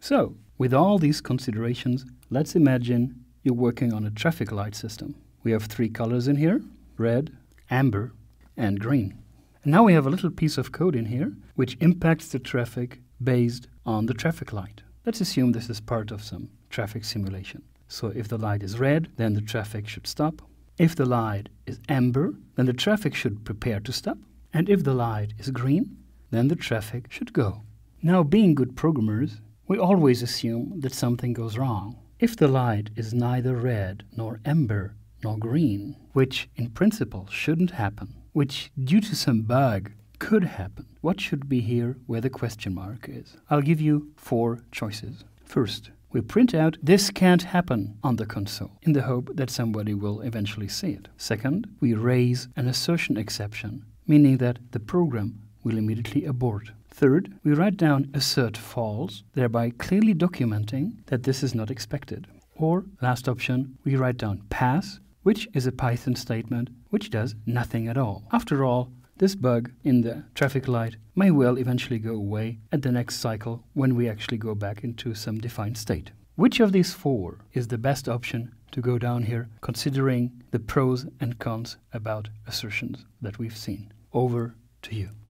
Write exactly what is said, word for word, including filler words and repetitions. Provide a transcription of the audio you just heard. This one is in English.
So, with all these considerations, let's imagine you're working on a traffic light system. We have three colors in here: red, amber, and green. And now we have a little piece of code in here which impacts the traffic based on the traffic light. Let's assume this is part of some traffic simulation. So if the light is red, then the traffic should stop. If the light is amber, then the traffic should prepare to stop. And if the light is green, then the traffic should go. Now, being good programmers, we always assume that something goes wrong. If the light is neither red nor amber nor green, which in principle shouldn't happen, which due to some bug could happen, what should be here where the question mark is? I'll give you four choices. First, we print out "this can't happen" on the console in the hope that somebody will eventually see it. Second, we raise an assertion exception, meaning that the program will immediately abort. Third, we write down assert false, thereby clearly documenting that this is not expected. Or, last option, we write down pass, which is a Python statement which does nothing at all. After all, this bug in the traffic light may well eventually go away at the next cycle when we actually go back into some defined state. Which of these four is the best option to go down here, considering the pros and cons about assertions that we've seen? Over to you.